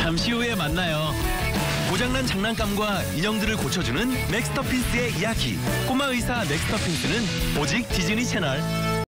잠시 후에 만나요. 고장난 장난감과 인형들을 고쳐주는 맥스터핀스의 이야기. 꼬마 의사 맥스터핀스는 오직 디즈니 채널.